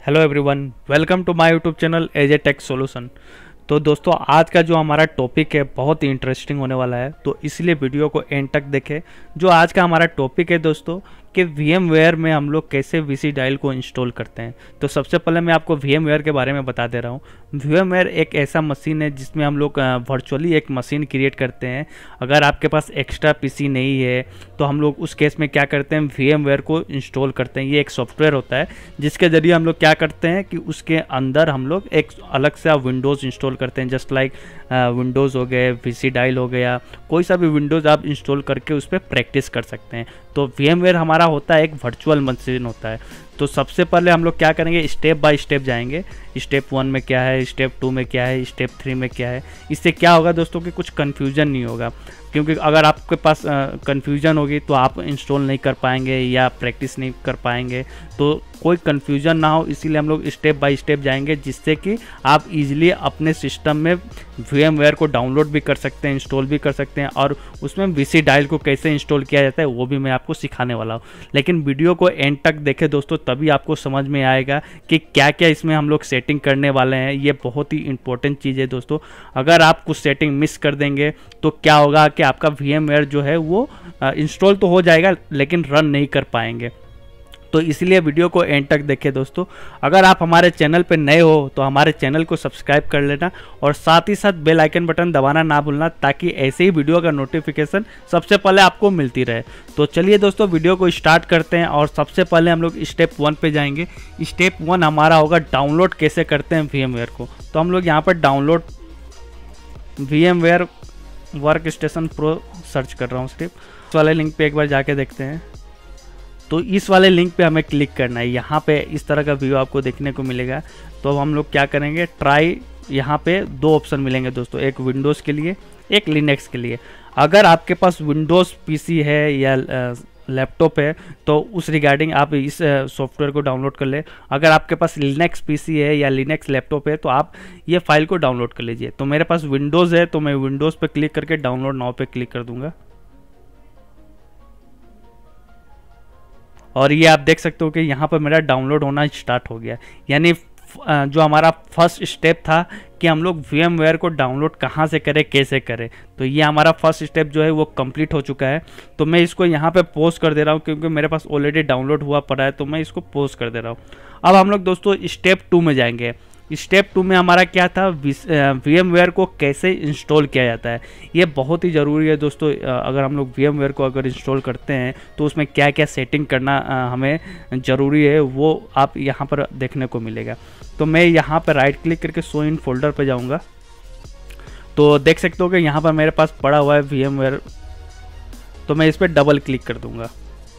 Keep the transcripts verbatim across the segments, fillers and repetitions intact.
Hello everyone, welcome to my YouTube channel as a tech solution. तो दोस्तों, आज का जो हमारा टॉपिक है बहुत ही इंटरेस्टिंग होने वाला है, तो इसलिए वीडियो को एंड तक देखें। जो आज का हमारा टॉपिक है दोस्तों कि वीएमवेयर में हम लोग कैसे वीसी डायल को इंस्टॉल करते हैं। तो सबसे पहले मैं आपको वीएमवेयर के बारे में बता दे रहा हूँ। वीएमवेयर एक ऐसा मशीन है जिसमें हम लोग वर्चुअली एक मशीन क्रिएट करते हैं। अगर आपके पास एक्स्ट्रा पीसी नहीं है तो हम लोग उस केस में क्या करते हैं, वीएमवेयर को इंस्टॉल करते हैं। ये एक सॉफ्टवेयर होता है जिसके ज़रिए हम लोग क्या करते हैं कि उसके अंदर हम लोग एक अलग से विंडोज़ इंस्टॉल करते हैं। जस्ट लाइक विंडोज़ हो गए, वीसी डायल हो गया, कोई सा भी विंडोज़ आप इंस्टॉल करके उस पर प्रैक्टिस कर सकते हैं। तो वीएमवेयर हमारा होता है एक वर्चुअल मशीन होता है। तो सबसे पहले हम लोग क्या करेंगे, स्टेप बाय स्टेप जाएंगे। स्टेप वन में क्या है, स्टेप टू में क्या है, स्टेप थ्री में क्या है। इससे क्या होगा दोस्तों कि कुछ कन्फ्यूजन नहीं होगा, क्योंकि अगर आपके पास कन्फ्यूजन होगी तो आप इंस्टॉल नहीं कर पाएंगे या प्रैक्टिस नहीं कर पाएंगे। तो कोई कन्फ्यूजन ना हो, इसीलिए हम लोग स्टेप बाय स्टेप जाएंगे, जिससे कि आप इजीली अपने सिस्टम में वीएमवेयर को डाउनलोड भी कर सकते हैं, इंस्टॉल भी कर सकते हैं, और उसमें वीसी डायल को कैसे इंस्टॉल किया जाता है वो भी मैं आपको सिखाने वाला हूँ। लेकिन वीडियो को एंड तक देखें दोस्तों, तभी आपको समझ में आएगा कि क्या क्या इसमें हम लोग सेटिंग करने वाले हैं। ये बहुत ही इंपॉर्टेंट चीज़ है दोस्तों। अगर आप कुछ सेटिंग मिस कर देंगे तो क्या होगा कि आपका वीएमवेयर जो है वो इंस्टॉल तो हो जाएगा लेकिन रन नहीं कर पाएंगे। तो इसलिए वीडियो को एंड तक देखें दोस्तों। अगर आप हमारे चैनल पर नए हो तो हमारे चैनल को सब्सक्राइब कर लेना और साथ ही साथ बेल आइकन बटन दबाना ना भूलना, ताकि ऐसे ही वीडियो का नोटिफिकेशन सबसे पहले आपको मिलती रहे। तो चलिए दोस्तों, वीडियो को स्टार्ट करते हैं। और सबसे पहले हम लोग स्टेप वन पे जाएंगे। स्टेप वन हमारा होगा डाउनलोड कैसे करते हैं वीएमवेयर को। तो हम लोग यहाँ पर download VMware workstation pro search कर रहा हूँ। स्टेप इस वाले लिंक पे एक बार जाके देखते हैं। तो इस वाले लिंक पे हमें क्लिक करना है। यहाँ पे इस तरह का व्यू आपको देखने को मिलेगा। तो हम लोग क्या करेंगे, ट्राई, यहाँ पे दो ऑप्शन मिलेंगे दोस्तों, एक विंडोज़ के लिए, एक लिनक्स के लिए। अगर आपके पास विंडोज़ पीसी है या लैपटॉप है तो उस रिगार्डिंग आप इस सॉफ्टवेयर को डाउनलोड कर ले। अगर आपके पास लिनक्स पीसी है या लिनक्स लैपटॉप है तो आप ये फाइल को डाउनलोड कर लीजिए। तो मेरे पास विंडोज़ है तो मैं विंडोज़ पे क्लिक करके डाउनलोड नाउ पे क्लिक कर दूंगा। और ये आप देख सकते हो कि यहाँ पर मेरा डाउनलोड होना स्टार्ट हो गया। यानी जो हमारा फर्स्ट स्टेप था कि हम लोग वीएमवेयर को डाउनलोड कहाँ से करें, कैसे करें, तो ये हमारा फर्स्ट स्टेप जो है वो कंप्लीट हो चुका है। तो मैं इसको यहाँ पे पॉज कर दे रहा हूँ, क्योंकि मेरे पास ऑलरेडी डाउनलोड हुआ पड़ा है, तो मैं इसको पॉज कर दे रहा हूँ। अब हम लोग दोस्तों स्टेप टू में जाएंगे। स्टेप टू में हमारा क्या था, वीएमवेयर को कैसे इंस्टॉल किया जाता है। ये बहुत ही ज़रूरी है दोस्तों। अगर हम लोग वीएमवेयर को अगर इंस्टॉल करते हैं तो उसमें क्या क्या सेटिंग करना हमें ज़रूरी है वो आप यहाँ पर देखने को मिलेगा। तो मैं यहाँ पर राइट क्लिक करके शो इन फोल्डर पर जाऊँगा। तो देख सकते हो कि यहाँ पर मेरे पास पड़ा हुआ है वीएमवेयर। तो मैं इस पर डबल क्लिक कर दूँगा।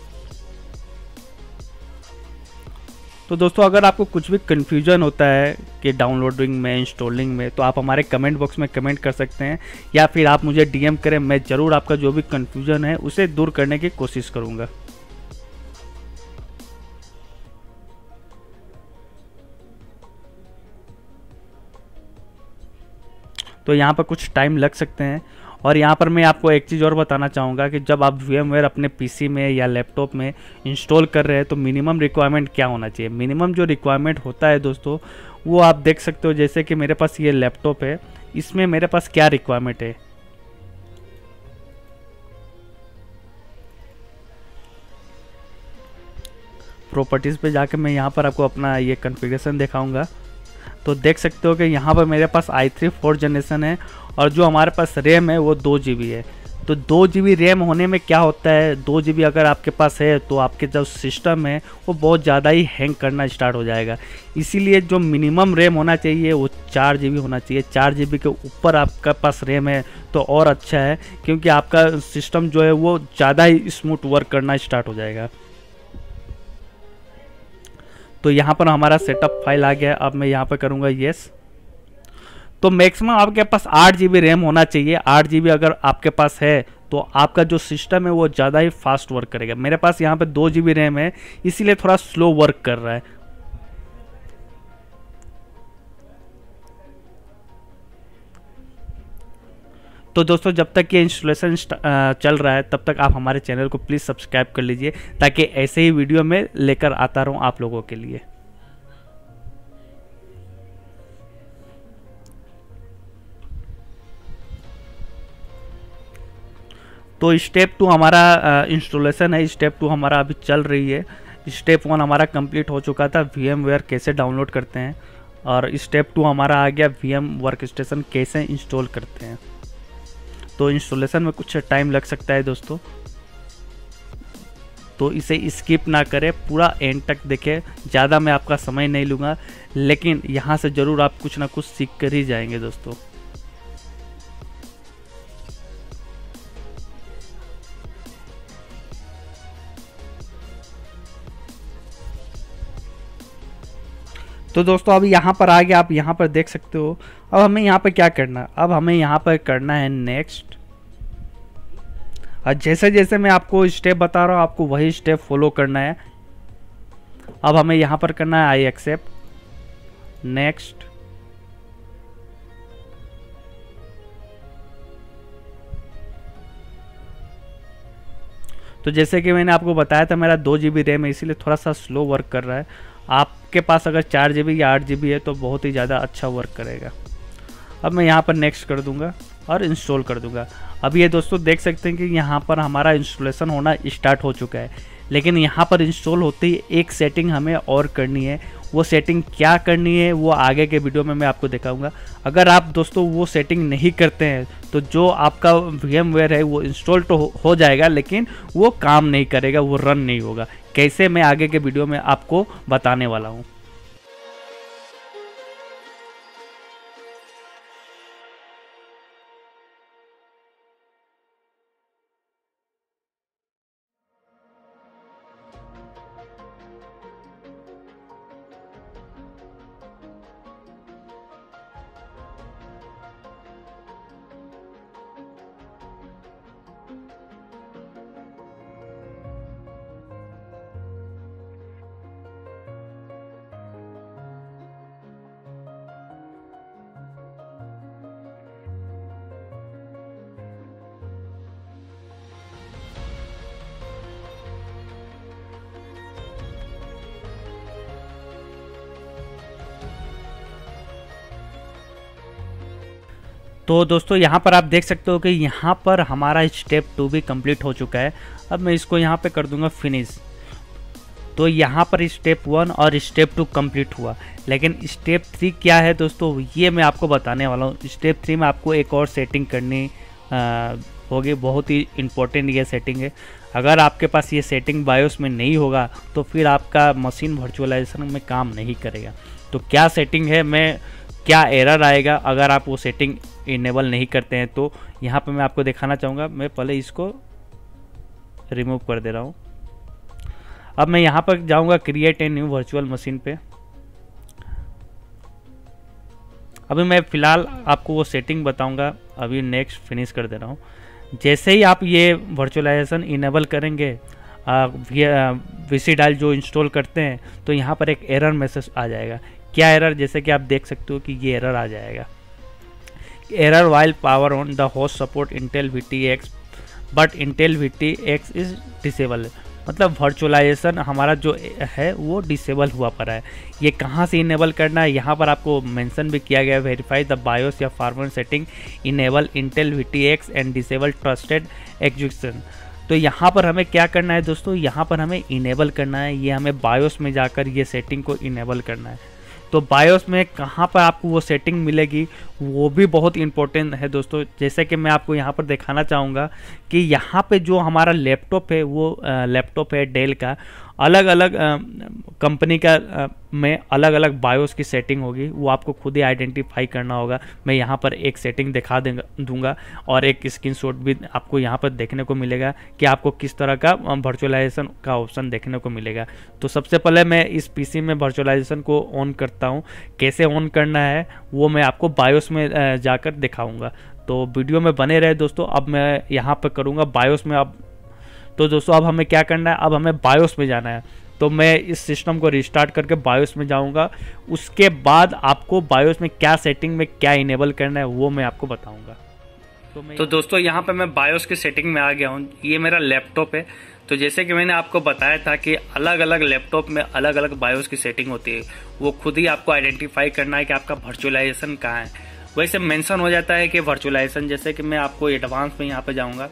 तो दोस्तों, अगर आपको कुछ भी कन्फ्यूजन होता है कि डाउनलोडिंग में, इंस्टॉलिंग में, तो आप हमारे कमेंट बॉक्स में कमेंट कर सकते हैं, या फिर आप मुझे डीएम करें। मैं ज़रूर आपका जो भी कन्फ्यूजन है उसे दूर करने की कोशिश करूँगा। तो यहाँ पर कुछ टाइम लग सकते हैं। और यहाँ पर मैं आपको एक चीज़ और बताना चाहूँगा कि जब आप वीएमवेयर अपने पीसी में या लैपटॉप में इंस्टॉल कर रहे हैं तो मिनिमम रिक्वायरमेंट क्या होना चाहिए। मिनिमम जो रिक्वायरमेंट होता है दोस्तों वो आप देख सकते हो। जैसे कि मेरे पास ये लैपटॉप है, इसमें मेरे पास क्या रिक्वायरमेंट है। प्रॉपर्टीज़ पे जाके मैं यहाँ पर आपको अपना ये कॉन्फ़िगरेशन दिखाऊंगा। तो देख सकते हो कि यहाँ पर मेरे पास आई थ्री फोर जनरेशन है, और जो हमारे पास रैम है वो दो जी बी है। तो दो जी बी रैम होने में क्या होता है, दो जी बी अगर आपके पास है तो आपके जो सिस्टम है वो बहुत ज़्यादा ही हैंग करना स्टार्ट हो जाएगा। इसीलिए जो मिनिमम रैम होना चाहिए वो चार जी बी होना चाहिए। चार जी बी के ऊपर आपका पास रैम है तो और अच्छा है, क्योंकि आपका सिस्टम जो है वो ज़्यादा ही स्मूथ वर्क करना स्टार्ट हो जाएगा। तो यहाँ पर हमारा सेटअप फाइल आ गया। अब मैं यहाँ पर करूँगा येस। तो मैक्सिमम आपके पास आठ जी बी रैम होना चाहिए। आठ जी बी अगर आपके पास है तो आपका जो सिस्टम है वो ज़्यादा ही फास्ट वर्क करेगा। मेरे पास यहाँ पे दो जी बी रैम है, इसीलिए थोड़ा स्लो वर्क कर रहा है। तो दोस्तों, जब तक ये इंस्टॉलेशन चल रहा है तब तक आप हमारे चैनल को प्लीज़ सब्सक्राइब कर लीजिए, ताकि ऐसे ही वीडियो में लेकर आता रहूँ आप लोगों के लिए। तो स्टेप टू हमारा इंस्टॉलेशन है, स्टेप टू हमारा अभी चल रही है। स्टेप वन हमारा कंप्लीट हो चुका था, वीएमवेयर कैसे डाउनलोड करते हैं, और स्टेप टू हमारा आ गया वीएम वर्कस्टेशन कैसे इंस्टॉल करते हैं। तो इंस्टॉलेशन में कुछ टाइम लग सकता है दोस्तों, तो इसे स्किप ना करें, पूरा एंड तक देखें। ज़्यादा मैं आपका समय नहीं लूँगा, लेकिन यहाँ से ज़रूर आप कुछ ना कुछ सीख कर ही जाएंगे दोस्तों। तो दोस्तों अब यहाँ पर आ गया, आप यहाँ पर देख सकते हो। अब हमें यहाँ पर क्या करना है, अब हमें यहाँ पर करना है नेक्स्ट। और जैसे जैसे मैं आपको स्टेप बता रहा हूँ, आपको वही स्टेप फॉलो करना है। अब हमें यहाँ पर करना है आई एक्सेप्ट, नेक्स्ट। तो जैसे कि मैंने आपको बताया था, मेरा दो जी बी रैम है, इसीलिए थोड़ा सा स्लो वर्क कर रहा है। आपके पास अगर चार जी बी या आठ जी बी है तो बहुत ही ज़्यादा अच्छा वर्क करेगा। अब मैं यहाँ पर नेक्स्ट कर दूंगा और इंस्टॉल कर दूंगा। अब ये दोस्तों देख सकते हैं कि यहाँ पर हमारा इंस्टॉलेशन होना स्टार्ट हो चुका है, लेकिन यहाँ पर इंस्टॉल होते ही एक सेटिंग हमें और करनी है। वो सेटिंग क्या करनी है वो आगे के वीडियो में मैं आपको दिखाऊंगा। अगर आप दोस्तों वो सेटिंग नहीं करते हैं तो जो आपका वीएमवेयर है वो इंस्टॉल तो हो जाएगा, लेकिन वो काम नहीं करेगा, वो रन नहीं होगा। कैसे, मैं आगे के वीडियो में आपको बताने वाला हूँ। तो दोस्तों यहाँ पर आप देख सकते हो कि यहाँ पर हमारा स्टेप टू भी कंप्लीट हो चुका है। अब मैं इसको यहाँ पे कर दूंगा फिनिश। तो यहाँ पर स्टेप वन और स्टेप टू कंप्लीट हुआ, लेकिन स्टेप थ्री क्या है दोस्तों, ये मैं आपको बताने वाला हूँ। स्टेप थ्री में आपको एक और सेटिंग करनी होगी, बहुत ही इम्पोर्टेंट ये सेटिंग है। अगर आपके पास ये सेटिंग बायोस में नहीं होगा तो फिर आपका मशीन वर्चुअलाइजेशन में काम नहीं करेगा। तो क्या सेटिंग है, मैं क्या एरर आएगा अगर आप वो सेटिंग इनेबल नहीं करते हैं, तो यहाँ पे मैं आपको दिखाना चाहूँगा। मैं पहले इसको रिमूव कर दे रहा हूँ। अब मैं यहाँ पर जाऊँगा create a new virtual machine पे। अभी मैं फ़िलहाल आपको वो सेटिंग बताऊँगा, अभी नेक्स्ट फिनिश कर दे रहा हूँ। जैसे ही आप ये वर्चुअलाइजेशन इनेबल करेंगे, वी सी डायल जो इंस्टॉल करते हैं, तो यहाँ पर एक एरर मैसेज आ जाएगा। क्या एरर, जैसे कि आप देख सकते हो कि ये एरर आ जाएगा, error while power on the host support Intel V T X but Intel V T X is disable. मतलब वर्चुअलाइजेशन हमारा जो है वो डिसेबल हुआ पड़ा है। ये कहाँ से इनेबल करना है, यहाँ पर आपको मेंशन भी किया गया, वेरीफाई द बायोस या firmware setting enable Intel V T X and disable trusted execution. तो यहाँ पर हमें क्या करना है दोस्तों, यहाँ पर हमें इनेबल करना है। ये हमें बायोस में जाकर ये सेटिंग को इनेबल करना है। तो बायोस में कहाँ पर आपको वो सेटिंग मिलेगी वो भी बहुत इंपॉर्टेंट है दोस्तों। जैसे कि मैं आपको यहाँ पर दिखाना चाहूँगा कि यहाँ पे जो हमारा लैपटॉप है वो लैपटॉप है डेल का, अलग अलग कंपनी का आ, में अलग अलग बायोस की सेटिंग होगी, वो आपको खुद ही आइडेंटिफाई करना होगा। मैं यहाँ पर एक सेटिंग दिखा देंगा दूंगा और एक स्क्रीनशॉट भी आपको यहाँ पर देखने को मिलेगा कि आपको किस तरह का वर्चुअलाइजेशन का ऑप्शन देखने को मिलेगा। तो सबसे पहले मैं इस पीसी में वर्चुअलाइजेशन को ऑन करता हूँ। कैसे ऑन करना है वो मैं आपको बायोस में जाकर दिखाऊँगा, तो वीडियो में बने रहे दोस्तों। अब मैं यहाँ पर करूँगा बायोस में। अब तो दोस्तों अब हमें क्या करना है, अब हमें बायोस में जाना है। तो मैं इस सिस्टम को रिस्टार्ट करके बायोस में जाऊंगा। उसके बाद आपको बायोस में क्या सेटिंग में क्या इनेबल करना है वो मैं आपको बताऊंगा। तो, तो दोस्तों यहाँ पे मैं बायोस की सेटिंग में आ गया हूँ। ये मेरा लैपटॉप है। तो जैसे कि मैंने आपको बताया था कि अलग अलग लैपटॉप में अलग अलग बायोस की सेटिंग होती है, वो खुद ही आपको आइडेंटिफाई करना है कि आपका वर्चुअलाइजेशन कहाँ है। वैसे मेंशन हो जाता है कि वर्चुअलाइजेशन, जैसे कि मैं आपको एडवांस में यहाँ पे जाऊँगा।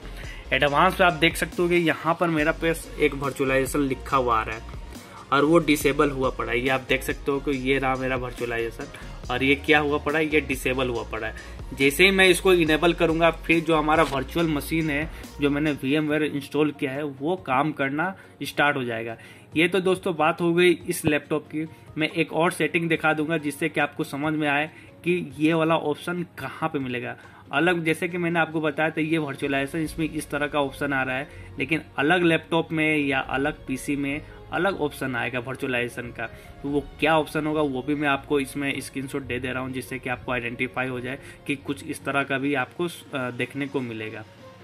एडवांस पे आप देख सकते हो कि यहाँ पर मेरा पास एक वर्चुअलाइजेशन लिखा हुआ आ रहा है और वो डिसेबल हुआ पड़ा है। ये आप देख सकते हो कि ये रहा मेरा वर्चुअलाइजेशन और ये क्या हुआ पड़ा है, ये डिसेबल हुआ पड़ा है। जैसे ही मैं इसको इनेबल करूंगा फिर जो हमारा वर्चुअल मशीन है जो मैंने वीएमवेयर इंस्टॉल किया है वो काम करना स्टार्ट हो जाएगा। ये तो दोस्तों बात हो गई इस लैपटॉप की। मैं एक और सेटिंग दिखा दूंगा जिससे कि आपको समझ में आए कि ये वाला ऑप्शन कहाँ पे मिलेगा। अलग जैसे कि मैंने आपको बताया था ये वर्चुअलाइजेशन इसमें इस तरह का ऑप्शन आ रहा है, लेकिन अलग लैपटॉप में या अलग पीसी में अलग ऑप्शन आएगा वर्चुअलाइजेशन का। तो वो क्या ऑप्शन होगा वो भी मैं आपको इसमें स्क्रीनशॉट दे दे रहा हूँ जिससे कि आपको आइडेंटिफाई हो जाए कि कुछ इस तरह का भी आपको देखने को मिलेगा।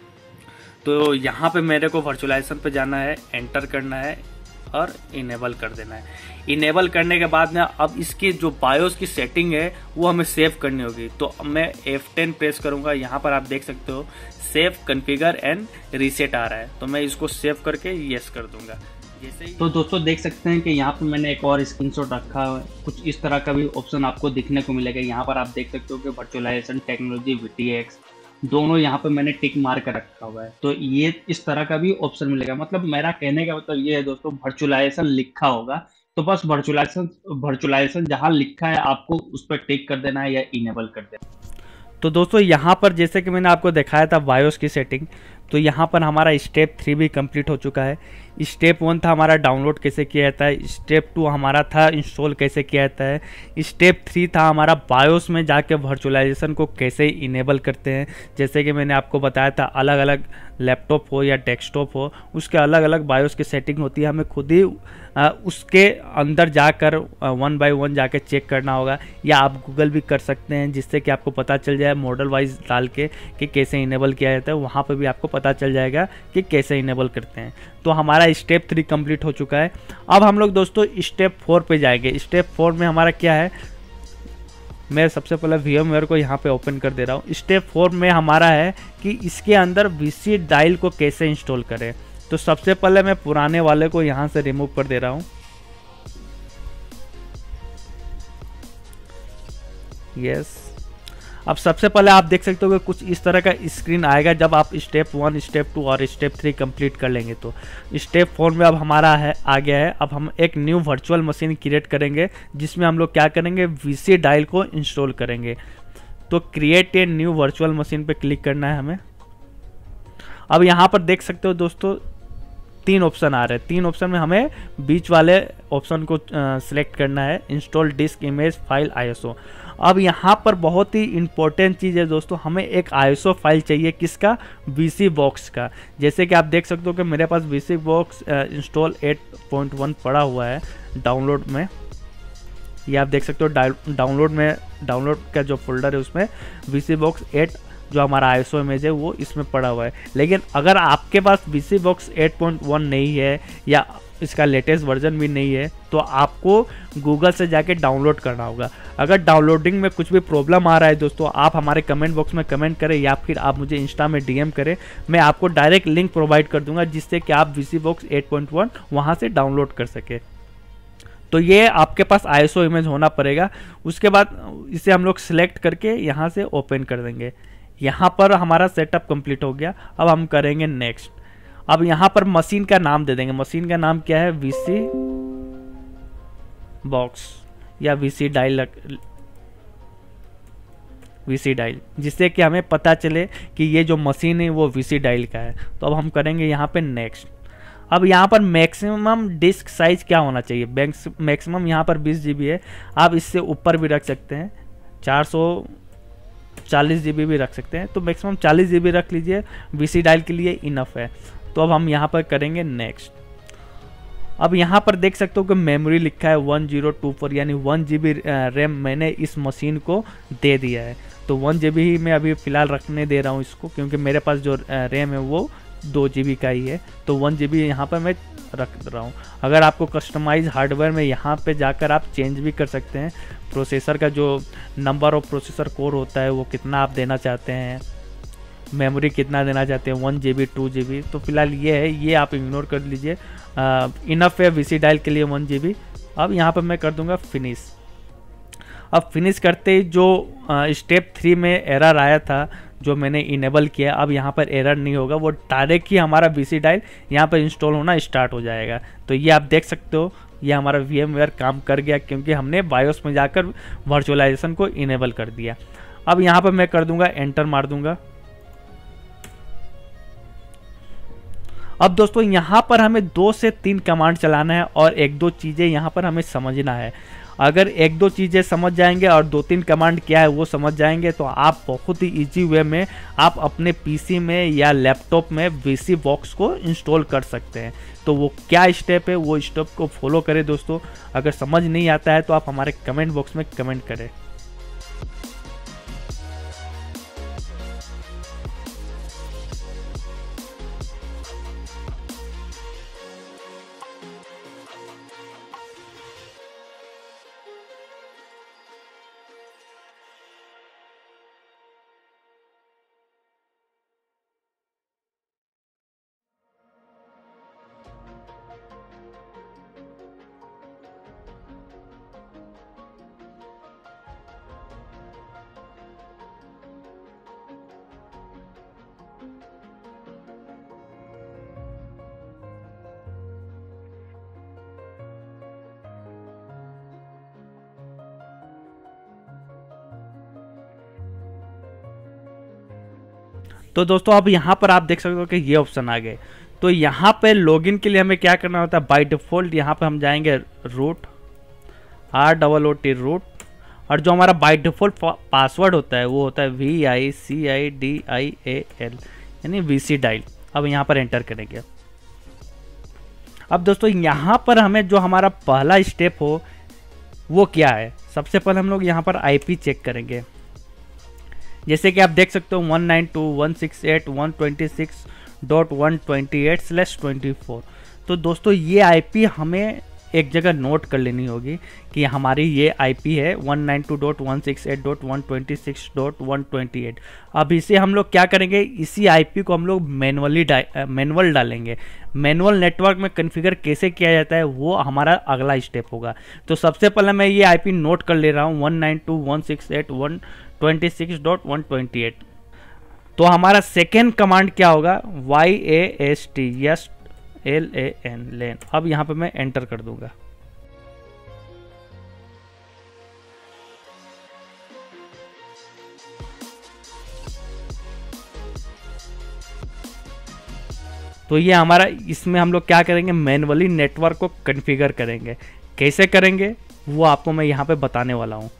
तो यहाँ पे मेरे को वर्चुअलाइजेशन पे जाना है, एंटर करना है और इनेबल कर देना है। इनेबल करने के बाद ना अब इसकी जो बायोस की सेटिंग है वो हमें सेव करनी होगी। तो मैं एफ टेन प्रेस करूंगा, यहाँ पर आप देख सकते हो सेव कॉन्फ़िगर एंड रीसेट आ रहा है, तो मैं इसको सेव करके यस कर दूंगा। जैसे ही तो दोस्तों देख सकते हैं कि यहाँ पर मैंने एक और स्क्रीनशॉट रखा है, कुछ इस तरह का भी ऑप्शन आपको दिखने को मिलेगा। यहाँ पर आप देख सकते हो कि वर्चुअलाइजेशन टेक्नोलॉजी वीटीएक्स दोनों यहाँ पे मैंने टिक मार कर रखा हुआ है। तो ये इस तरह का भी ऑप्शन मिलेगा। मतलब मेरा कहने का मतलब ये है दोस्तों, वर्चुअलाइजेशन लिखा होगा तो बस वर्चुअलाइजेशन वर्चुअलाइजेशन जहाँ लिखा है आपको उस पर टिक कर देना है या इनेबल कर देना है। तो दोस्तों यहाँ पर जैसे कि मैंने आपको दिखाया था बायोस की सेटिंग, तो यहाँ पर हमारा स्टेप थ्री भी कंप्लीट हो चुका है। स्टेप वन था हमारा डाउनलोड कैसे किया जाता है, स्टेप टू हमारा था इंस्टॉल कैसे किया जाता है, स्टेप थ्री था हमारा बायोस में जाके वर्चुअलाइजेशन को कैसे इनेबल करते हैं। जैसे कि मैंने आपको बताया था अलग अलग लैपटॉप हो या डेस्कटॉप हो उसके अलग अलग बायोस की सेटिंग होती है, हमें खुद ही आ, उसके अंदर जाकर वन बाय वन जाकर चेक करना होगा, या आप गूगल भी कर सकते हैं जिससे कि आपको पता चल जाए मॉडल वाइज डाल के कि कैसे इनेबल किया जाता है। वहाँ पर भी आपको पता चल जाएगा कि कैसे इनेबल करते हैं। तो हमारा स्टेप थ्री कंप्लीट हो चुका है। अब हम लोग दोस्तों स्टेप फोर पे जाएंगे। स्टेप फोर में हमारा क्या है, मैं सबसे पहले वीएमवेयर को यहाँ पे ओपन कर दे रहा हूँ। स्टेप फोर में हमारा है कि इसके अंदर वीसी डायल को कैसे इंस्टॉल करें। तो सबसे पहले मैं पुराने वाले को यहाँ से रिमूव कर दे रहा हूँ। यस, अब सबसे पहले आप देख सकते हो कि कुछ इस तरह का स्क्रीन आएगा जब आप स्टेप वन, स्टेप टू और स्टेप थ्री कंप्लीट कर लेंगे। तो स्टेप फोर में अब हमारा है आ गया है। अब हम एक न्यू वर्चुअल मशीन क्रिएट करेंगे जिसमें हम लोग क्या करेंगे, वीसी डायल को इंस्टॉल करेंगे। तो create a new virtual machine पे क्लिक करना है हमें। अब यहाँ पर देख सकते हो दोस्तों तीन ऑप्शन आ रहे हैं। तीन ऑप्शन में हमें बीच वाले ऑप्शन को सिलेक्ट करना है, install disk image file ISO. अब यहाँ पर बहुत ही इंपॉर्टेंट चीज़ है दोस्तों, हमें एक आईएसओ फाइल चाहिए, किसका, वीसी बॉक्स का। जैसे कि आप देख सकते हो कि मेरे पास ViciBox install eight point one पड़ा हुआ है डाउनलोड में। ये आप देख सकते हो डाउनलोड में, डाउनलोड का जो फोल्डर है उसमें वीसी बॉक्स एट जो हमारा आईएसओ इमेज है वो इसमें पड़ा हुआ है। लेकिन अगर आपके पास ViciBox eight point one नहीं है या इसका लेटेस्ट वर्जन भी नहीं है तो आपको गूगल से जाके डाउनलोड करना होगा। अगर डाउनलोडिंग में कुछ भी प्रॉब्लम आ रहा है दोस्तों, आप हमारे कमेंट बॉक्स में कमेंट करें या फिर आप मुझे इंस्टा में डीएम करें, मैं आपको डायरेक्ट लिंक प्रोवाइड कर दूंगा जिससे कि आप ViciBox eight point one वहाँ से डाउनलोड कर सके। तो ये आपके पास आईएसओ इमेज होना पड़ेगा। उसके बाद इसे हम लोग सिलेक्ट करके यहाँ से ओपन कर देंगे। यहाँ पर हमारा सेटअप कंप्लीट हो गया। अब हम करेंगे नेक्स्ट। अब यहाँ पर मशीन का नाम दे देंगे। मशीन का नाम क्या है, वीसी बॉक्स या वीसी डायल, वीसी डायल, जिससे कि हमें पता चले कि ये जो मशीन है वो वीसी डायल का है। तो अब हम करेंगे यहाँ पे नेक्स्ट। अब यहाँ पर मैक्सिमम डिस्क साइज क्या होना चाहिए, मैक्सिमम यहाँ पर बीस जी बी है, आप इससे ऊपर भी रख सकते हैं, चार सौ चालीस जी बी भी रख सकते हैं। तो मैक्सिमम चालीस जी बी रख लीजिए, वीसी डायल के लिए इनफ है। तो अब हम यहाँ पर करेंगे नेक्स्ट। अब यहाँ पर देख सकते हो कि मेमोरी लिखा है वन जीरो टू फोर, यानी वन जी बी रैम मैंने इस मशीन को दे दिया है। तो वन जी बी ही मैं अभी फ़िलहाल रखने दे रहा हूँ इसको, क्योंकि मेरे पास जो रैम है वो दो जी बी का ही है। तो वन जी बी यहाँ पर मैं रख रहा हूँ। अगर आपको कस्टमाइज हार्डवेयर में यहाँ पे जाकर आप चेंज भी कर सकते हैं, प्रोसेसर का जो नंबर ऑफ प्रोसेसर कोर होता है वो कितना आप देना चाहते हैं, मेमोरी कितना देना चाहते हैं, one G B two G B. तो फिलहाल ये है, ये आप इग्नोर कर लीजिए, इनफ है वीसी डायल के लिए वन जी बी। अब यहाँ पर मैं कर दूंगा फिनिश। अब फिनिश करते ही जो स्टेप थ्री में एरर आया था, जो मैंने इनेबल किया, अब यहाँ पर एरर नहीं होगा, वो डायरेक्ट ही हमारा वी सी डायल यहाँ पर इंस्टॉल होना स्टार्ट हो जाएगा। तो ये आप देख सकते हो, ये हमारा वी एम वेयर काम कर गया क्योंकि हमने बायोस में जाकर वर्चुअलाइजेशन को इनेबल कर दिया। अब यहाँ पर मैं कर दूंगा एंटर मार दूंगा। अब दोस्तों यहाँ पर हमें दो से तीन कमांड चलाना है और एक दो चीज़ें यहाँ पर हमें समझना है। अगर एक दो चीज़ें समझ जाएंगे और दो तीन कमांड क्या है वो समझ जाएंगे तो आप बहुत ही इजी वे में आप अपने पीसी में या लैपटॉप में वीसी बॉक्स को इंस्टॉल कर सकते हैं। तो वो क्या स्टेप है वो स्टेप को फॉलो करें दोस्तों। अगर समझ नहीं आता है तो आप हमारे कमेंट बॉक्स में कमेंट करें। तो दोस्तों अब यहाँ पर आप देख सकते हो कि ये ऑप्शन आ गए। तो यहाँ पे लॉगिन के लिए हमें क्या करना होता है, बाय डिफ़ॉल्ट यहाँ पे हम जाएंगे root, R double O T root, और जो हमारा बाय डिफ़ॉल्ट पासवर्ड होता है वो होता है V I C I D I A L, यानी वी सी डायल। अब यहाँ पर एंटर करेंगे। अब दोस्तों यहाँ पर हमें जो हमारा पहला स्टेप हो वो क्या है, सबसे पहले हम लोग यहाँ पर आई पी चेक करेंगे। जैसे कि आप देख सकते हो one nine two dot one six eight dot one twenty six dot one twenty eight slash twenty four. तो दोस्तों ये आईपी हमें एक जगह नोट कर लेनी होगी कि हमारी ये आईपी है one nine two dot one six eight dot one twenty six dot one twenty eight. अब इसे हम लोग क्या करेंगे, इसी आईपी को हम लोग मैनुअली मैनुअल डालेंगे। मैनुअल नेटवर्क में कॉन्फ़िगर कैसे किया जाता है वो हमारा अगला स्टेप होगा। तो सबसे पहले मैं ये आईपी नोट कर ले रहा हूँ one nine two dot one six eight dot one twenty six dot one twenty eight. तो हमारा सेकेंड कमांड क्या होगा, Y A S T S L A N LAN. अब यहाँ पे मैं एंटर कर दूंगा। तो ये हमारा, इसमें हम लोग क्या करेंगे, मैनुअली नेटवर्क को कॉन्फ़िगर करेंगे। कैसे करेंगे वो आपको मैं यहाँ पे बताने वाला हूँ।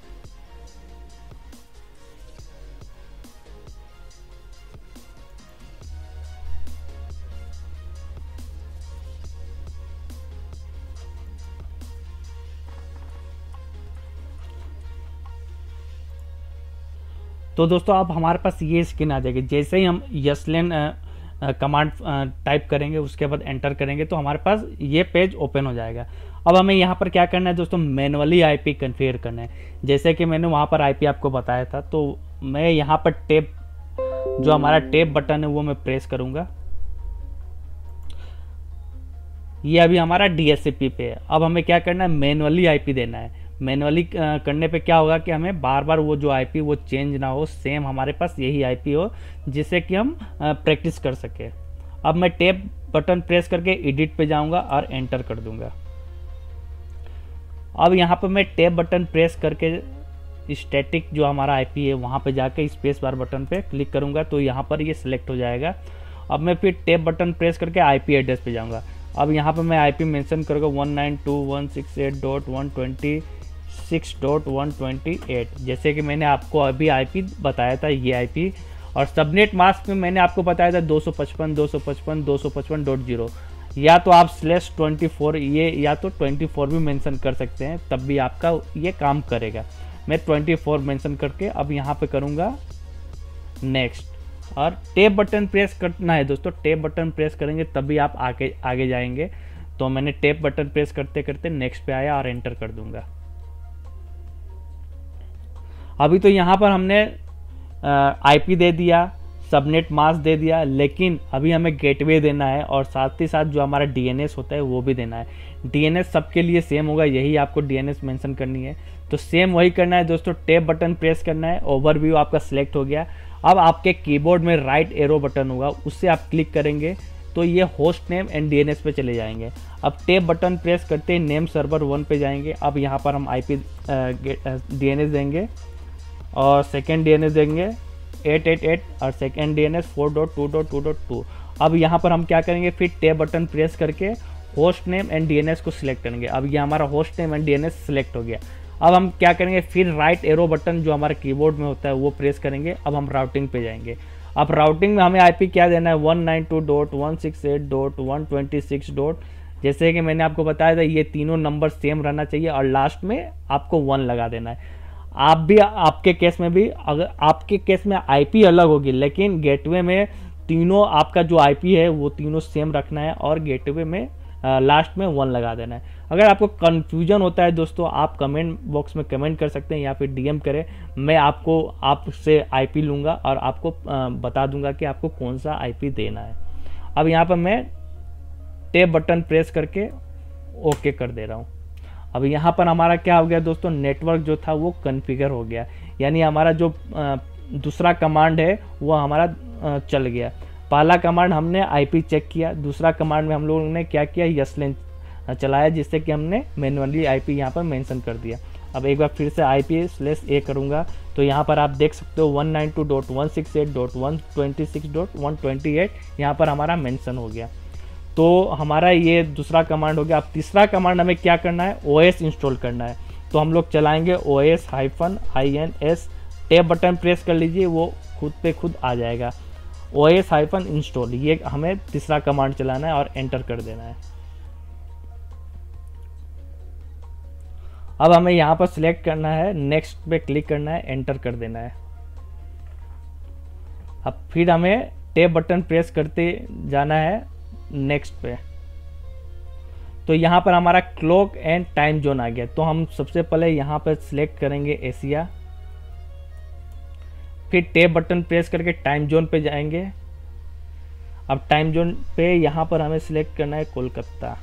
तो दोस्तों अब हमारे पास ये स्क्रीन आ जाएगी। जैसे ही हम यसलेन कमांड टाइप करेंगे उसके बाद एंटर करेंगे तो हमारे पास ये पेज ओपन हो जाएगा। अब हमें यहाँ पर क्या करना है दोस्तों, मैनुअली आईपी कॉन्फ़िगर करना है। जैसे कि मैंने वहाँ पर आईपी आपको बताया था, तो मैं यहाँ पर टैब, जो हमारा टैब बटन है वो मैं प्रेस करूँगा। ये अभी हमारा डी एस सी पी पे है। अब हमें क्या करना है, मैनुअली आईपी देना है। मैनुअली करने पे क्या होगा कि हमें बार बार वो जो आईपी वो चेंज ना हो, सेम हमारे पास यही आईपी हो, जिससे कि हम प्रैक्टिस कर सके। अब मैं टैब बटन प्रेस करके एडिट पे जाऊंगा और एंटर कर दूंगा। अब यहाँ पे मैं टैब बटन प्रेस करके स्टैटिक जो हमारा आईपी है वहाँ पे जाके स्पेस बार बटन पे क्लिक करूँगा तो यहाँ पर ये सिलेक्ट हो जाएगा। अब मैं फिर टैब बटन प्रेस करके आईपी एड्रेस पे जाऊँगा। अब यहाँ पे मैं आईपी मेंशन करूँगा one nine two dot one six eight dot one twenty six dot one twenty eight, जैसे कि मैंने आपको अभी आईपी बताया था ये आईपी। और सबनेट मास्क में मैंने आपको बताया था दो सौ पचपन दो सौ पचपन दो सौ पचपन डॉट जीरो, या तो आप स्लैश ट्वेंटी फोर ये या तो ट्वेंटी फोर भी मेंशन कर सकते हैं, तब भी आपका ये काम करेगा। मैं ट्वेंटी फोर मेंशन करके अब यहाँ पे करूँगा नेक्स्ट, और टैब बटन प्रेस करना है दोस्तों। टैब बटन प्रेस करेंगे तभी आप आगे आगे जाएंगे। तो मैंने टैब बटन प्रेस करते करते नेक्स्ट पे आया और एंटर कर दूंगा। अभी तो यहाँ पर हमने आईपी दे दिया, सबनेट मास्क दे दिया, लेकिन अभी हमें गेटवे देना है और साथ ही साथ जो हमारा डीएनएस होता है वो भी देना है। डीएनएस सबके लिए सेम होगा, यही आपको डीएनएस मेंशन करनी है। तो सेम वही करना है दोस्तों, टैब बटन प्रेस करना है, ओवरव्यू आपका सिलेक्ट हो गया। अब आपके कीबोर्ड में राइट एरो बटन होगा, उससे आप क्लिक करेंगे तो ये होस्ट नेम एंड डीएनएस पे चले जाएंगे। अब टैब बटन प्रेस करते ही नेम सर्वर वन पे जाएंगे। अब यहाँ पर हम आईपी डीएनएस देंगे और सेकेंड डीएनएस देंगे एट एट एट और second DNS four dot two dot two dot two. अब यहाँ पर हम क्या करेंगे, फिर टैब बटन प्रेस करके होस्ट नेम एंड डीएनएस को सिलेक्ट करेंगे। अब ये हमारा host name and DNS select हो गया। अब हम क्या करेंगे, फिर राइट एरो बटन जो हमारे कीबोर्ड में होता है वो प्रेस करेंगे। अब हम राउटिंग पे जाएंगे। अब राउटिंग में हमें आईपी क्या देना है, one nine two dot one six eight dot one twenty six dot, जैसे कि मैंने आपको बताया था ये तीनों नंबर सेम रहना चाहिए और लास्ट में आपको वन लगा देना है। आप भी आपके केस में भी, अगर आपके केस में आईपी अलग होगी लेकिन गेटवे में तीनों आपका जो आईपी है वो तीनों सेम रखना है और गेटवे में लास्ट में वन लगा देना है। अगर आपको कन्फ्यूजन होता है दोस्तों, आप कमेंट बॉक्स में कमेंट कर सकते हैं या फिर डीएम करें, मैं आपको आपसे आईपी लूँगा और आपको बता दूंगा कि आपको कौन सा आईपी देना है। अब यहाँ पर मैं टैब बटन प्रेस करके ओके कर दे रहा हूँ। अब यहाँ पर हमारा क्या हो गया दोस्तों, नेटवर्क जो था वो कन्फिगर हो गया, यानी हमारा जो दूसरा कमांड है वो हमारा चल गया। पहला कमांड हमने आईपी चेक किया, दूसरा कमांड में हम लोगों ने क्या किया, यसलेन चलाया, जिससे कि हमने मैनुअली आईपी यहाँ पर मेंशन कर दिया। अब एक बार फिर से आईपी स्लेस ए करूँगा तो यहाँ पर आप देख सकते हो one nine two dot one six eight dot one twenty six dot one twenty eight यहाँ पर हमारा मेंशन हो गया। तो हमारा ये दूसरा कमांड हो गया। अब तीसरा कमांड हमें क्या करना है, ओएस इंस्टॉल करना है। तो हम लोग चलाएंगे OS hyphen I N S, tab button press कर लीजिए, वो खुद पे खुद आ जाएगा। ओएस हाइफन इंस्टॉल, ये हमें तीसरा कमांड चलाना है और एंटर कर देना है। अब हमें यहाँ पर सिलेक्ट करना है, नेक्स्ट पे क्लिक करना है, एंटर कर देना है। अब फिर हमें टैब बटन प्रेस करते जाना है नेक्स्ट पे। तो यहाँ पर हमारा क्लॉक एंड टाइम जोन आ गया। तो हम सबसे पहले यहाँ पर सिलेक्ट करेंगे एशिया, फिर टैब बटन प्रेस करके टाइम जोन पे जाएंगे। अब टाइम जोन पे यहाँ पर हमें सिलेक्ट करना है कोलकाता।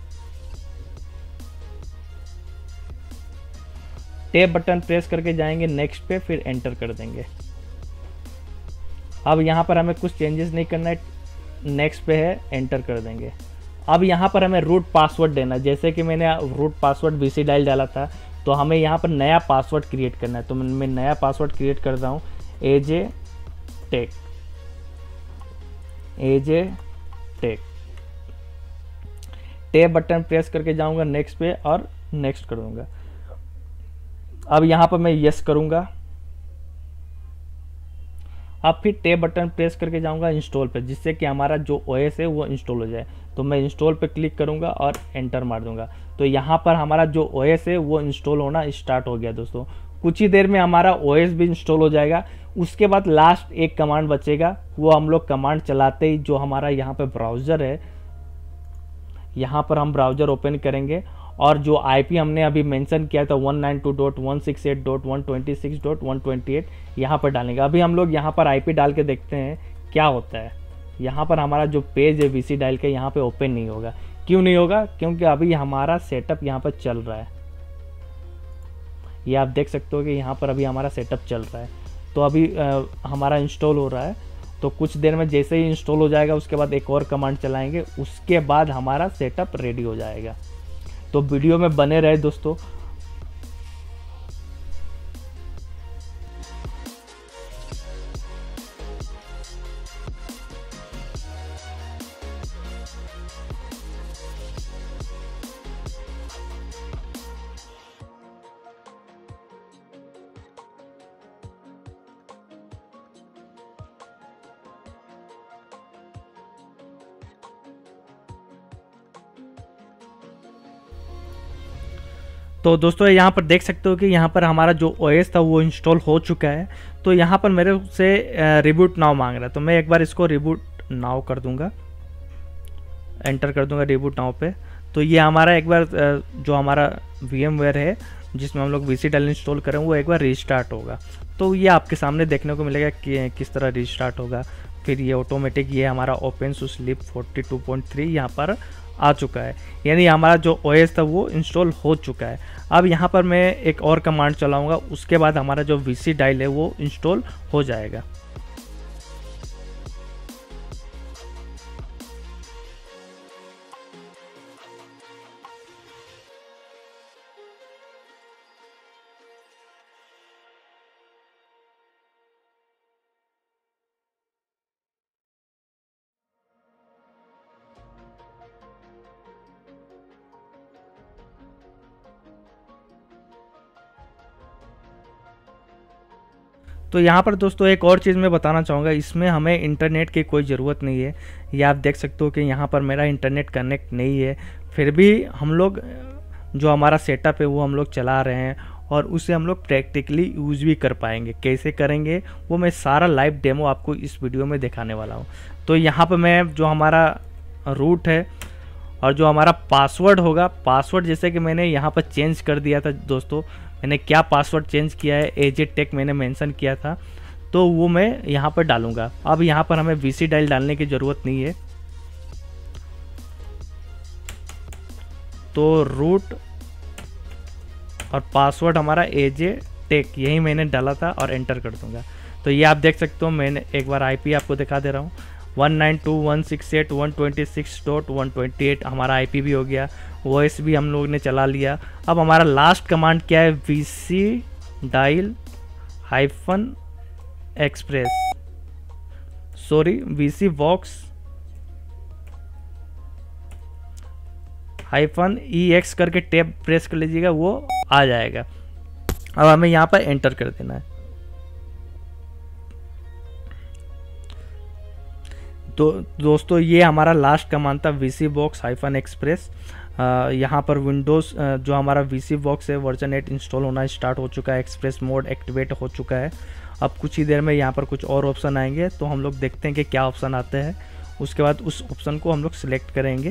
टैब बटन प्रेस करके जाएंगे नेक्स्ट पे, फिर एंटर कर देंगे। अब यहाँ पर हमें कुछ चेंजेस नहीं करना है, नेक्स्ट पे है, एंटर कर देंगे। अब यहाँ पर हमें रूट पासवर्ड देना है, जैसे कि मैंने रूट पासवर्ड वीसी डायल डाला था, तो हमें यहाँ पर नया पासवर्ड क्रिएट करना है। तो मैं नया पासवर्ड क्रिएट कर रहा हूँ, AJ tech, AJ tech. Tab button press करके जाऊँगा नेक्स्ट पे और नेक्स्ट कर दूँगा। अब यहाँ पर मैं यस करूँगा। अब फिर टैब बटन प्रेस करके जाऊंगा इंस्टॉल पे, जिससे कि हमारा जो ओएस है वो इंस्टॉल हो जाए। तो मैं इंस्टॉल पे क्लिक करूंगा और एंटर मार दूंगा। तो यहाँ पर हमारा जो ओएस है वो इंस्टॉल होना स्टार्ट हो गया दोस्तों। कुछ ही देर में हमारा ओएस भी इंस्टॉल हो जाएगा। उसके बाद लास्ट एक कमांड बचेगा, वो हम लोग कमांड चलाते ही जो हमारा यहाँ पे ब्राउज़र है, यहाँ पर हम ब्राउज़र ओपन करेंगे और जो आईपी हमने अभी मेंशन किया था one nine two dot one six eight dot one twenty six dot one twenty eight यहाँ पर डालेंगे। अभी हम लोग यहाँ पर आईपी डाल के देखते हैं क्या होता है। यहाँ पर हमारा जो पेज है वीसी डायल के यहाँ पे ओपन नहीं होगा। क्यों नहीं होगा? क्योंकि अभी हमारा सेटअप यहाँ पर चल रहा है। ये आप देख सकते हो कि यहाँ पर अभी हमारा सेटअप चल रहा है। तो अभी आ, हमारा इंस्टॉल हो रहा है। तो कुछ देर में जैसे ही इंस्टॉल हो जाएगा उसके बाद एक और कमांड चलाएंगे, उसके बाद हमारा सेटअप रेडी हो जाएगा। तो वीडियो में बने रहे दोस्तों। तो दोस्तों यहाँ पर देख सकते हो कि यहाँ पर हमारा जो ओएस था वो इंस्टॉल हो चुका है। तो यहाँ पर मेरे से रिबूट नाउ मांग रहा है, तो मैं एक बार इसको रिबूट नाउ कर दूंगा, एंटर कर दूंगा रिबूट नाउ पे। तो ये हमारा एक बार जो हमारा वीएमवेयर है जिसमें हम लोग वीसी डायल इंस्टॉल करें वो एक बार रीस्टार्ट होगा। तो ये आपके सामने देखने को मिलेगा कि किस तरह रीस्टार्ट होगा। फिर ये ऑटोमेटिक ये हमारा openSUSE Leap forty two point three यहाँ पर आ चुका है, यानी हमारा जो ओएस था वो इंस्टॉल हो चुका है। अब यहाँ पर मैं एक और कमांड चलाऊंगा, उसके बाद हमारा जो वीसी डायल है वो इंस्टॉल हो जाएगा। तो यहाँ पर दोस्तों एक और चीज़ मैं बताना चाहूँगा, इसमें हमें इंटरनेट की कोई ज़रूरत नहीं है। ये आप देख सकते हो कि यहाँ पर मेरा इंटरनेट कनेक्ट नहीं है, फिर भी हम लोग जो हमारा सेटअप है वो हम लोग चला रहे हैं और उसे हम लोग प्रैक्टिकली यूज़ भी कर पाएंगे। कैसे करेंगे वो मैं सारा लाइव डेमो आपको इस वीडियो में दिखाने वाला हूँ। तो यहाँ पर मैं जो हमारा रूट है और जो हमारा पासवर्ड होगा, पासवर्ड जैसे कि मैंने यहाँ पर चेंज कर दिया था दोस्तों, मैंने क्या पासवर्ड चेंज किया है, एजे टेक मैंने मेंशन किया था, तो वो मैं यहाँ पर डालूँगा। अब यहाँ पर हमें वीसी डायल डालने की ज़रूरत नहीं है, तो रूट और पासवर्ड हमारा एजे टेक यही मैंने डाला था और एंटर कर दूंगा। तो ये आप देख सकते हो, मैंने एक बार आईपी आपको दिखा दे रहा हूँ, one nine two one six eight one two six dot one two eight हमारा आईपी भी हो गया, वॉइस भी हम लोगों ने चला लिया। अब हमारा लास्ट कमांड क्या है, VICIdial hyphen express, sorry ViciBox hyphen E X करके टैब प्रेस कर लीजिएगा, वो आ जाएगा। अब हमें यहाँ पर एंटर कर देना है। तो दोस्तों ये हमारा लास्ट कमांड था, वीसी बॉक्स हाइफन एक्सप्रेस। यहाँ पर विंडोज़ जो हमारा वीसी बॉक्स है वर्जन एट इंस्टॉल होना स्टार्ट हो चुका है, एक्सप्रेस मोड एक्टिवेट हो चुका है। अब कुछ ही देर में यहाँ पर कुछ और ऑप्शन आएंगे, तो हम लोग देखते हैं कि क्या ऑप्शन आते हैं। उसके बाद उस ऑप्शन को हम लोग सिलेक्ट करेंगे।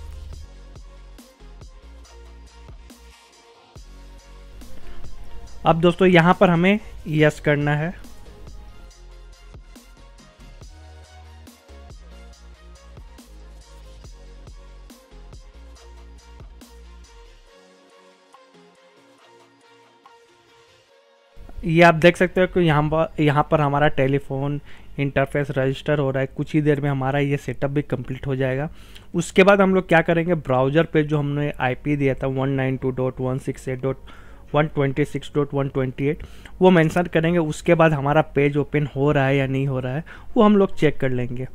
अब दोस्तों यहाँ पर हमें यस करना है। ये आप देख सकते हो कि यहाँ पर यहाँ पर हमारा टेलीफोन इंटरफेस रजिस्टर हो रहा है। कुछ ही देर में हमारा ये सेटअप भी कंप्लीट हो जाएगा। उसके बाद हम लोग क्या करेंगे, ब्राउज़र पे जो हमने आईपी दिया था one nine two dot one six eight dot one two six dot one two eight वो मेंशन करेंगे। उसके बाद हमारा पेज ओपन हो रहा है या नहीं हो रहा है वो हम लोग चेक कर लेंगे।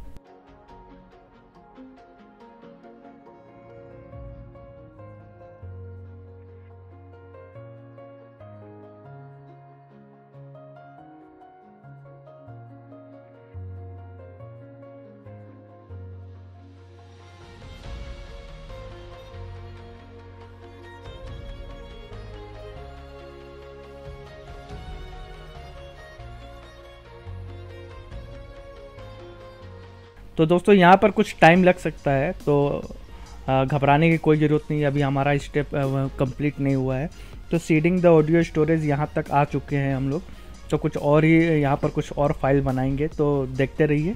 तो दोस्तों यहाँ पर कुछ टाइम लग सकता है, तो घबराने की कोई ज़रूरत नहीं है। अभी हमारा स्टेप कंप्लीट नहीं हुआ है। तो सीडिंग द ऑडियो स्टोरेज यहाँ तक आ चुके हैं हम लोग। तो कुछ और ही यहाँ पर कुछ और फाइल बनाएंगे, तो देखते रहिए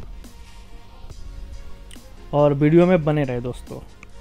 और वीडियो में बने रहे दोस्तों।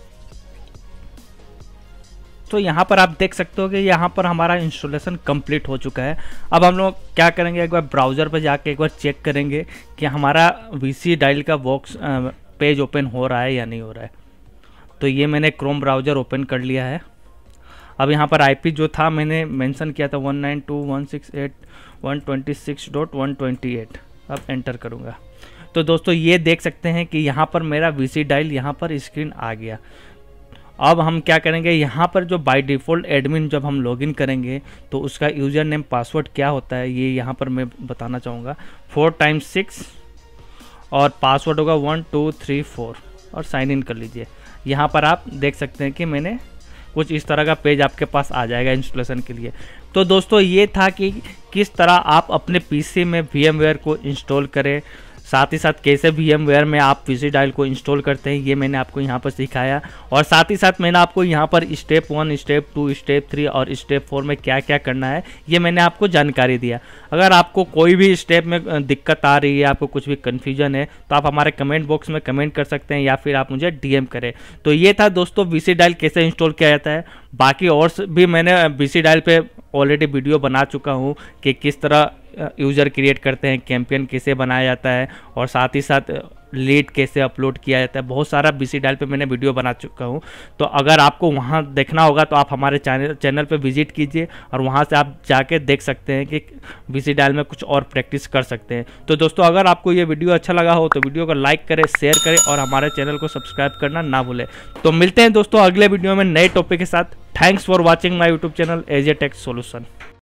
तो यहाँ पर आप देख सकते हो कि यहाँ पर हमारा इंस्टॉलेशन कंप्लीट हो चुका है। अब हम लोग क्या करेंगे, एक बार ब्राउज़र पर जाके एक बार चेक करेंगे कि हमारा वीसी डायल का बॉक्स पेज ओपन हो रहा है या नहीं हो रहा है। तो ये मैंने क्रोम ब्राउज़र ओपन कर लिया है। अब यहाँ पर आईपी जो था मैंने मेंशन किया था one nine two one six eight one two six dot one two eight, अब एंटर करूँगा। तो दोस्तों ये देख सकते हैं कि यहाँ पर मेरा वीसी डायल यहाँ पर स्क्रीन आ गया। अब हम क्या करेंगे, यहाँ पर जो बाय डिफ़ॉल्ट एडमिन जब हम लॉगिन करेंगे तो उसका यूज़र नेम पासवर्ड क्या होता है ये यहाँ पर मैं बताना चाहूँगा। फोर टाइम्स सिक्स और पासवर्ड होगा वन टू थ्री फोर और साइन इन कर लीजिए। यहाँ पर आप देख सकते हैं कि मैंने कुछ इस तरह का पेज आपके पास आ जाएगा इंस्टॉलेशन के लिए। तो दोस्तों ये था कि किस तरह आप अपने पीसी में वीएमवेयर को इंस्टॉल करें, साथ ही साथ कैसे वीएमवेयर में आप वीसी डायल को इंस्टॉल करते हैं ये मैंने आपको यहाँ पर सिखाया। और साथ ही साथ मैंने आपको यहाँ पर step one, step two, step three और स्टेप फोर में क्या क्या करना है ये मैंने आपको जानकारी दिया। अगर आपको कोई भी स्टेप में दिक्कत आ रही है, आपको कुछ भी कन्फ्यूजन है, तो आप हमारे कमेंट बॉक्स में कमेंट कर सकते हैं या फिर आप मुझे डीएम करें। तो ये था दोस्तों वीसी डायल कैसे इंस्टॉल किया जाता है। बाकी और भी मैंने वीसी डायल पे ऑलरेडी वीडियो बना चुका हूँ कि किस तरह यूज़र क्रिएट करते हैं, कैंपेन कैसे बनाया जाता है और साथ ही साथ लीड कैसे अपलोड किया जाता है। बहुत सारा वीसी डायल पे मैंने वीडियो बना चुका हूँ। तो अगर आपको वहाँ देखना होगा तो आप हमारे चैनल चैनल पे विजिट कीजिए और वहाँ से आप जाके देख सकते हैं कि वीसी डायल में कुछ और प्रैक्टिस कर सकते हैं। तो दोस्तों अगर आपको ये वीडियो अच्छा लगा हो तो वीडियो को लाइक करें, शेयर करें और हमारे चैनल को सब्सक्राइब करना ना भूलें। तो मिलते हैं दोस्तों अगले वीडियो में नए टॉपिक के साथ। Thanks for watching my YouTube channel AJ tech solution.